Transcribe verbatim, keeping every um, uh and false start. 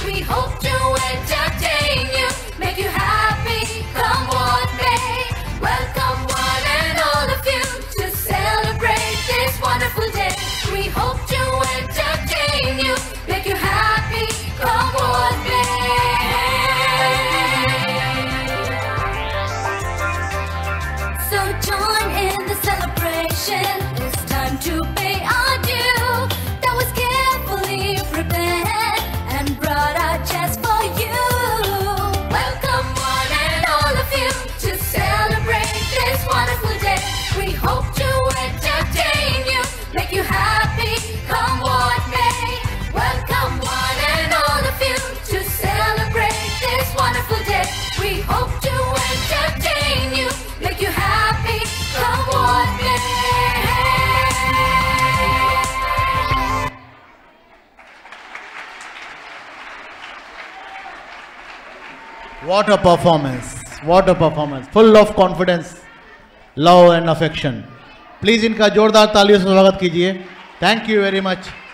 We hope to entertain you, make you happy, come what may. Welcome one and all of you to celebrate this wonderful day. We hope to entertain you, make you happy, come what may. So join in the celebration, it's time to pay our due. That was carefully prepared and brought out just for you. Welcome one and all of you to celebrate this wonderful day. We hope to entertain you, make you happy, come what may. Welcome one and all of you to celebrate this wonderful day. We hope to entertain you, make you happy, come what may. What a performance, what a performance, full of confidence, love and affection. Please इनका जोरदार तालियों से स्वागत कीजिए. Thank you very much.